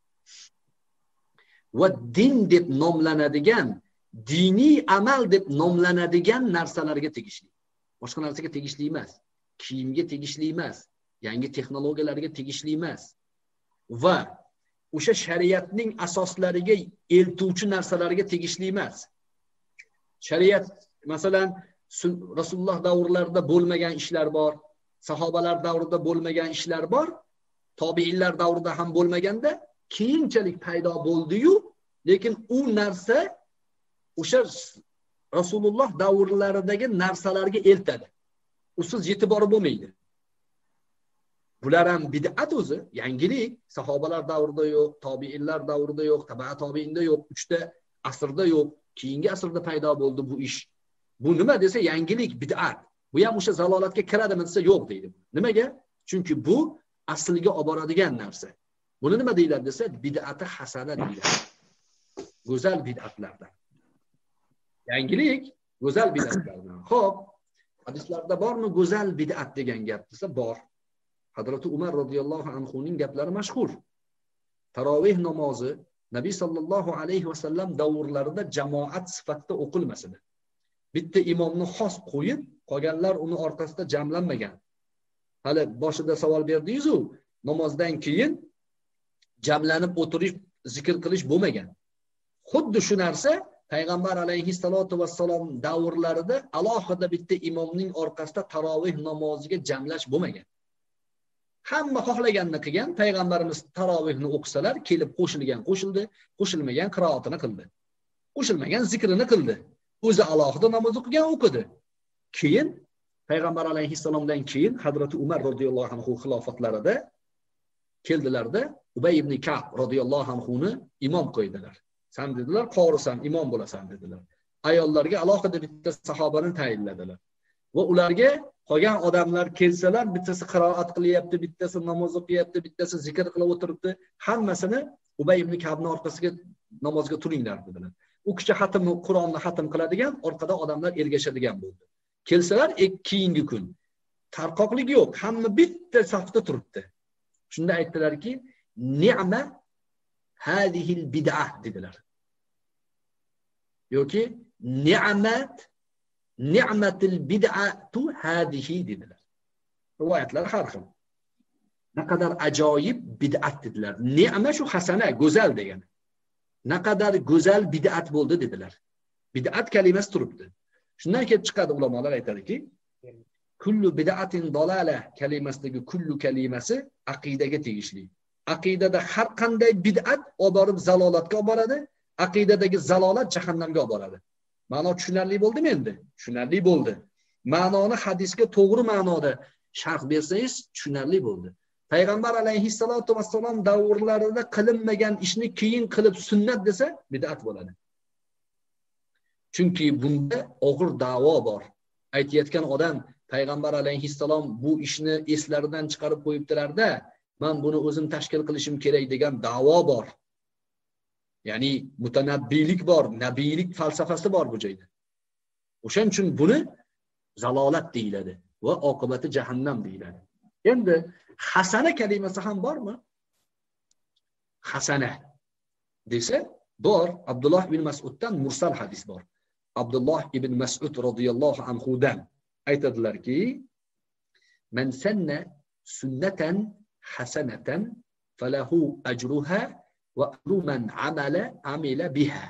Speaker 2: Va din deb nomlanadigan, diniy amal deb nomlanadigan narsalarga tegishli. Boshqa narsaga tegishli emas. Kiyimga tegishli emas. Yangi texnologiyalarga tegishli emas. Va o'sha shariatning asoslariga eltuvchi narsalarga tegishli emas. Shariat masalan Rasululloh davrlarida bo'lmagan ishlar bor, sahobalar davrida bo'lmagan ishlar bor, tobiinlar davrida ham bo'lmaganda keyinchalik paydo bo'ldi-yu, lekin u narsa o'sha Rasululloh davrlaridagi narsalarga eltadi. Usiz yetib borib bo'lmaydi. Bular ham bid'at o'zi, yangilik, sahobalar davrida yo'q, tobiinlar davrida yo'q, tabi'a tobiinda yo'q, uchta asrda yo'q, keyingi asrda paydo bo'ldi bu ish. Bu nima desa yangilik, bid'at. Bu ham o'sha zalolatga kiradimi desa yo'q deydi. Nimaga? Chunki bu asliga olib boradigan narsa. Buni nima deyiladi desa bid'ati hasana deyiladi. Go'zal bid'atlardan. Yangilik go'zal bid'atlardan. Xo'p, hadislarda bormi go'zal bid'at degan gap desa bor. Hazrati Umar radhiyallohu anhu ning gaplari mashhur. Tarovih namozi Nabiy sallallohu alayhi va sallam davrlarida jamoat sifatida o'qilmasdi. Bitta imomni xos qo'yib, qolganlar uni orqasida jamlanmagan. Hali boshida savol berdingiz-ku, namozdan keyin jamlanib o'tirish, zikr qilish bo'lmagan. Xuddi shu narsa Payg'ambar alayhissalatu vassalom davrlarida alohida bitta imomning orqasida tarovih namoziga jamlash bo'lmagan. Hamma xohlaganini qilgan, payg'ambarimiz tarovihni o'qisalar, kelib qo'shilgan qo'shildi, qo'shilmagan qiroatini qildi. Qo'shilmagan zikrini qildi. O'zi alohida namoz o'qigan o'qidi. Keyin payg'ambar alayhissalomdan keyin Hazrati Umar radhiyallohu anhu xilofatlarida keldilarda Ubay ibn Ka'b radhiyallohu anhu ni imom qo'ydilar. Sen dedilar, qorisan, imom bo'lasan dedilar. Ayollarga alohida bitta sahobani tayinladilar. Va ularga qolgan odamlar kelsalar, bittasi qiroat qilyapti, bittasi namoz o'qiyapti, bittasi zikr qilib o'tiribdi, hammasini Ubay ibn Ka'bning orqasiga namozga turinglar dedilar. U kishi xatmni Qur'onni xatm qiladigan, orqada odamlar ergashadigan bo'ldi. Kelsalar keyingi kun tarqoqlik yo'q, hamma bitta safda turibdi. Shunda aytdilarki, "Ni'ma hadihil bid'ah" dedilar. Yoki ni'mat ni'matil bid'atu hadihi dedilar. Rivoyatlar har xil. Naqadar ajoyib bid'at dedilar. Ni'ma shu hasana, go'zal degani. Naqadar go'zal bid'at bo'ldi dedilar. Bid'at kalimasi turibdi. Shundan kelib chiqadi ulamolar aytadiki, kullu bid'atin dalala kalimasidagi kullu kalimasi aqidaga tegishli. Aqidada har qanday bid'at olib borib zalolatga olib boradi, aqidadagi zalolat jahannamga olib boradi. Ma'no tushunarli bo'ldimi endi? Tushunarli bo'ldi. Ma'noni hadisga to'g'ri ma'noda sharh bersangiz tushunarli bo'ldi. Payg'ambar alayhissalatu vassalom davrlarida qilinmagan ishni keyin qilib sunnat desa bid'at bo'ladi. Chunki bunda og'ir da'vo bor. Aytayotgan odam Payg'ambar alayhissalom bu ishni eslaridan chiqarib qo'yibdilar-da, men buni o'zim tashkil qilishim kerak degan da'vo bor. Ya'ni mutanabbiylik bor, nabiylik falsafasi bor bu joyda. O'shaning uchun buni zalolat deyiladi va oqibati jahannam deyiladi. Endi hasana kalimasi ham bormi? Hasana desa bor. Abdulloh ibn Mas'uddan mursal hadis bor. Abdulloh ibn Mas'ud radhiyallohu anhu dan aytadilarki, "Man sanna sunnatan hasanatan falahu ajruha va ajru man amala amila biha."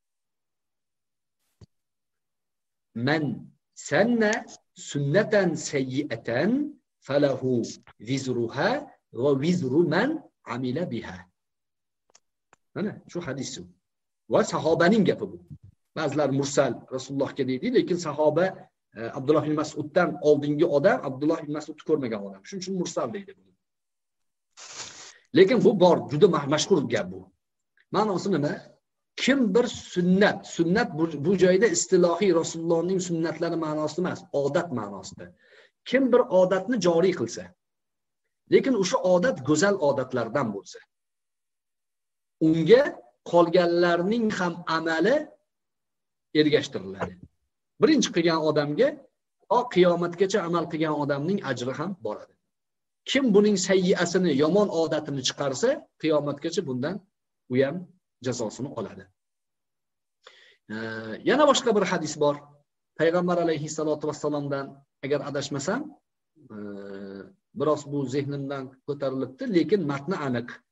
Speaker 2: Man sanna sunnatan sayyi'atan falahu vizruha va vizru man amila biha. Mana shu hadis. Va sahobaning gapi bu. Ba'zilar mursal Rasulullohga deydi, lekin sahoba Abdulloh ibn Mas'uddan oldingi odam Abdulloh ibn Mas'udni ko'rmagan odam. Shuning uchun mursal deydi buni. Lekin bu bor, juda mashhur gap bu. Ma'nosi nima? Kim bir sunnat, sunnat bu, bu joyda istilohiy Rasulullohning sunnatlari ma'nosida emas, odat ma'nosida. Kim bir odatni joriy qilsa, lekin o'sha odat go'zal odatlardan bo'lsa, unga qolganlarning ham amali ergashtiriladi. Birinchi qilgan odamga o qiyomatgacha amal qilgan odamning ajri ham boradi. Kim buning sayyiasini, yomon odatini chiqarsa, qiyomatgacha bundan u ham jazosini oladi. Ee, yana boshqa bir hadis bor. Payg'ambar alayhissalatu vassalomdan, agar adashmasam, e, biroz bu zehnimdan ko'tarilibdi, lekin matni aniq.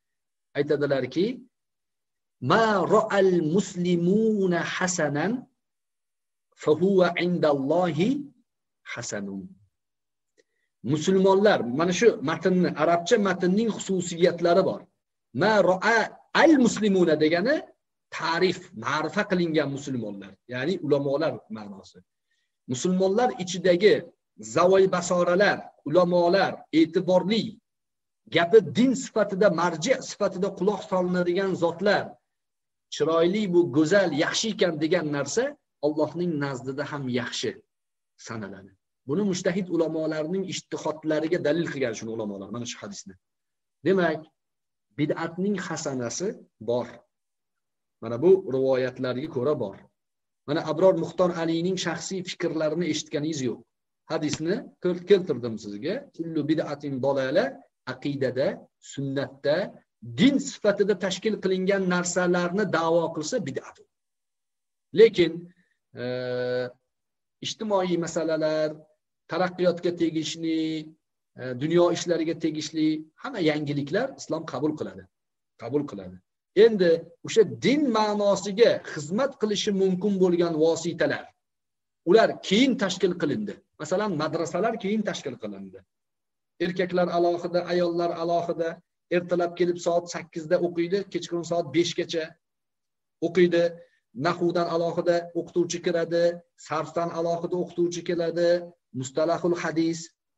Speaker 2: aytadilarki, ma ra'al muslimuna hasanan fa huwa indallohi hasanun. Musulmonlar, mana shu matnni, arabcha matnning xususiyatlari bor. Ma ra'a al muslimuna degani ta'rif, ma'rifa qilingan musulmonlar, ya'ni ulamolar ma'nosi. Musulmonlar ichidagi zavoi basoralar, ulamolar, e'tiborli, gapi din sifatida, marji sifatida quloq solinadigan zotlar, chiroyli, bu go'zal, yaxshi ekan degan narsa Allohning nazdida ham yaxshi sanaladi. Buni mujtahid ulamolarning ijtihodlariga dalil qilgan shu ulamolar, mana shu hadisni. Demak, bid'atning hasanasi bor. Mana bu rivoyatlarga ko'ra bor. Mana Abror Muxtor Aliyning shaxsiy fikrlarini eshitganingiz yo'q. Hadisni keltirdim sizga. Kullu bid'atin dalala, aqidada, sunnatda, din sifatida tashkil qilingan narsalarni da'vo qilsa bid'at. Lekin e, ijtimoiy masalalar, taraqqiyotga tegishli, e, dunyo ishlariga tegishli hamma yangiliklar islom qabul qiladi. Qabul qiladi. Endi o'sha din ma'nosiga xizmat qilishi mumkin bo'lgan vositalar, ular keyin tashkil qilindi. Masalan, madrasalar keyin tashkil qilindi. Erkaklar alohida, ayollar alohida, ertalab kelib soat sakkizda o'qiydi, kechqurun soat beshgacha o'qiydi. Nahvdan alohida o'qituvchi kiradi, sarfdan alohida o'qituvchi keladi, mustalahul hadis.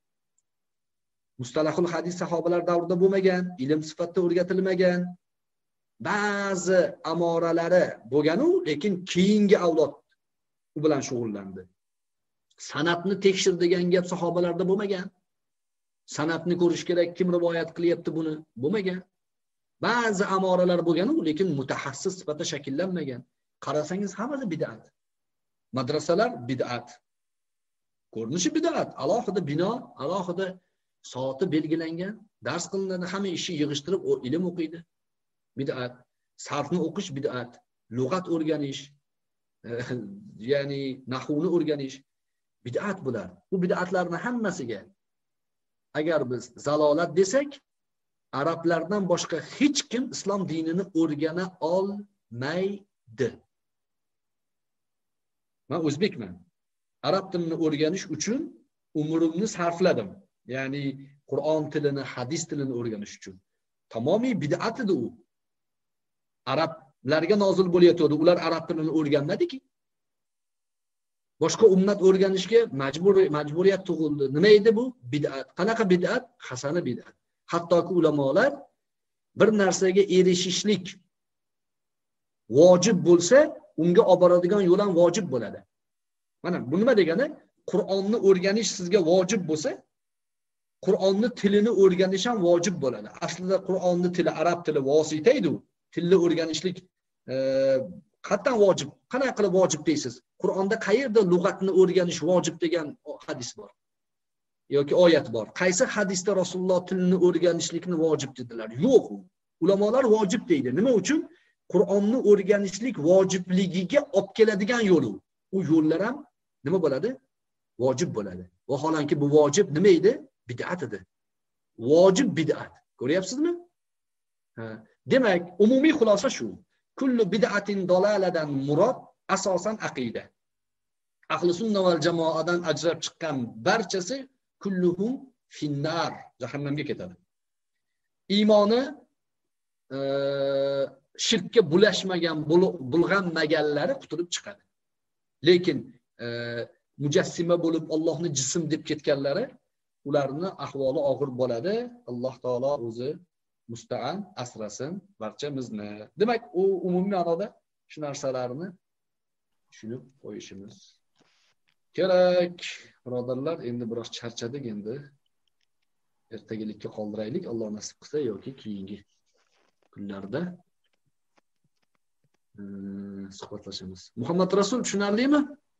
Speaker 2: Mustalahul hadis sahobalar davrida bo'lmagan, ilm sifatida o'rgatilmagan. Ba'zi amoralari bo'lgan-u, lekin keyingi avlod u bilan shug'ullandi. Sanatni tekshir degan gap sahobalarda bo'lmagan. Sanatni ko'rish kerak, kim rivoyat qilyapti buni, bo'lmagan. Ba'zi amoralar bo'lgan-u, lekin mutaxassis sifatida shakllanmagan. Qarasangiz hammasi bid'at. Madrasalar bid'at. Ko'rinishi bid'at, alohida bino, alohida soati belgilangan, dars qilinadi, hamma ishi yig'ishtirib ilm o'qiydi. Bid'at. Sarfni o'qish bid'at. Lug'at o'rganish, ya'ni nahvni o'rganish bid'at bular. Bu bid'atlarning hammasiga agar biz zalolat desak, arablardan boshqa hech kim islom dinini o'rgana olmaydi. Men o'zbekman. Arab tilini o'rganish uchun umrimni sarfladim. Ya'ni Qur'on tilini, hadis tilini o'rganish uchun. Tamomiy bid'at edi u. Arablarga nozil bo'layotdi, ular arab tilini o'rganmadiki. Boshqa ummat o'rganishga majbur majburiyat tug'ildi. Nima edi bu? Bid'at. Qanaqa bid'at? Hasana bid'at. Hattoki ulamolar bir narsaga erishishlik vojib bo'lsa, unga olib boradigan yo'l ham vojib bo'ladi. Mana bu nima degani? Qur'onni o'rganish sizga vojib bo'lsa, Qur'onni tilini o'rganish ham vojib bo'ladi. Aslida Qur'onni tili arab tili vosita edi u. Tilni o'rganishlik e, qattan vojib. Qanaqa qilib vojib deysiz? Qur'onda qayerda lug'atni o'rganish vojib degan hadis bor yoki oyat bor? Qaysi hadisda Rasululloh tilni o'rganishlikni vojib dedilar? Yo'q. Ulamolar vojib deydi. Nima uchun? Qur'onni o'rganishlik vojibligiga olib keladigan yo'l u. U yo'llar ham nima bo'ladi? Vojib bo'ladi. Vaholanki bu vojib nima edi? Bid'at edi. Vojib bid'at. Ko'ryapsizmi? Ha. Demak, umumiy xulosa shu. Kullu bid'atin dalaladan murod asosan aqida. Ahli sunna val jamoadan ajrab chiqqan barchasi kulluhum finnar, jahannamga ketadi. Iymoni e, shirkka bulashmagan, bulg'anmaganlari qutulib chiqadi. Lekin e, mujassima bo'lib Allohni jism deb ketganlari, ularni ahvoli og'ir bo'ladi. Alloh taolo o'zi musta'an asrasin barchamizni. Demak, u umumiy ma'noda shu narsalarni tushunib qo'yishimiz kerak. Birodarlar, endi biroz charchadik, endi ertagilikka qoldiraylik. Alloh nasib qilsa yoki keyingi kunlarda suhbatlashamiz. Muhammad Rasul tushunarlimi?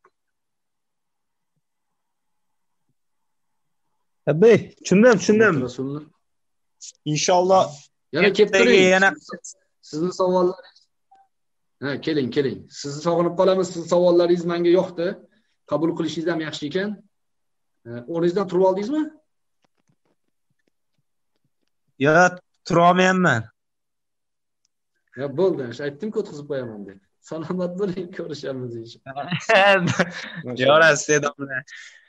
Speaker 1: Tabii, tushundim, tushundim. İnşallah
Speaker 2: yana kelib turing. Yana sizni savollaringiz. Ha, keling, keling. Sizni sog'inib qolamiz. Sizning savollaringiz menga yoqdi. Qabul qilishingiz ham yaxshi ekan. O'rningizdan turib oldingizmi?
Speaker 1: Yo'q, tura olmayapman.
Speaker 2: Ya bo'ldi, aytdim-ku o'tkazib qo'yaman deb. Salomat bo'ling, ko'rishamiz inshaalloh.
Speaker 1: Yorasiz domla.